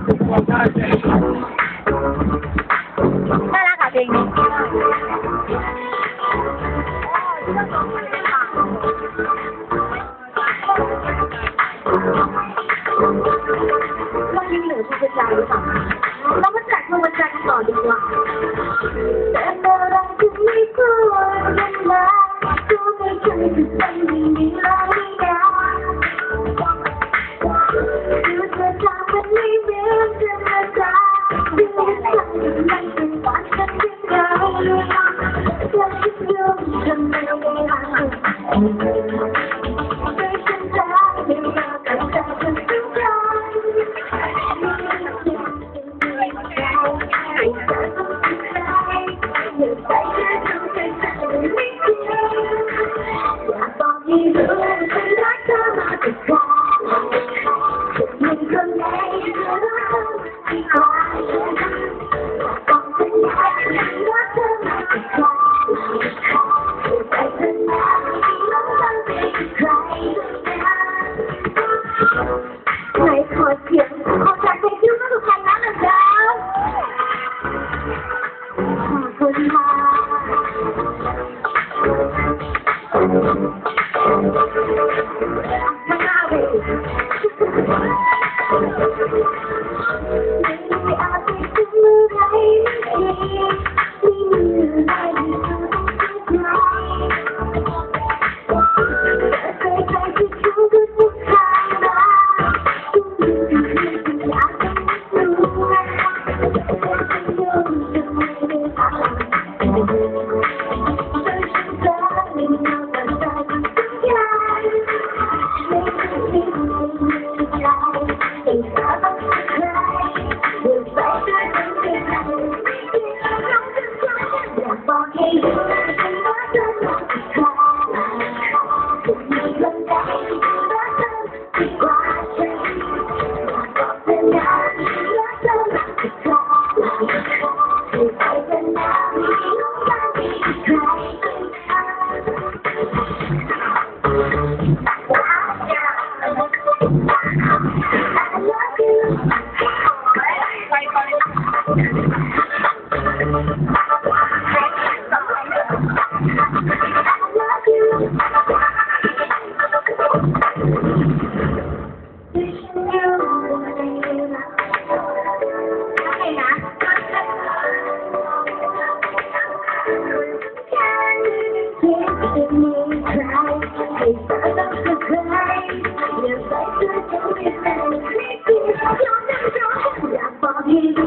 น่ารักอ่ะเพลงนี้เรายังเหลือทุกใจหรือเปล่าเรามาจัดมาจัดต่อดีกว่าแต่อะไรที่ไม่ควรกันมาก็ไม่เคยจะเป็นอย่างนี้เลยนะดูเธอทำมันไม่เหมือนธรรมดาดูเธอทำมันเป็นฝันกันยังไงอยากจะดูทำไมไม่รักไม่ฉันจะไม่รักกันแต่ฉันต้องการไม่รู้ฉันรักเธอมากกว่ามีคนไหนจะรักเธอดีกว่าบอกฉันได้ฉันรักเธอมากกว่าใจเธอหนาวไม่รู้ต้องเป็นใครไม่ขอเสียงขอจากใจชื่อมาทุกคนนะนะจ๊ะขอบคุณค่ะไม่อาจไปถึงเมื่อไรไม่มีอะไรที่เธอต้องคิดไว้แต่ใจที่ฉันก็ทุกทางมาต้องมีสิ่งที่อยากจะรู้แต่ฉันยังจะไม่ได้ทำแต่ฉันจะไม่ยอมตัดใจกับสัญญาไม่เคยมีใจให้เธอต้องใครเดินไปด้วยกันไม่ได้อยากบอกให้รู้ฉันรักเธอมากกว่าจะมีคนใดที่รักเธอดีกว่าฉันอยากบอกเธอนะฉันรักเธอมากกว่าให้ไปกันนะไม่รู้ว่ามีใครอยากบอกให้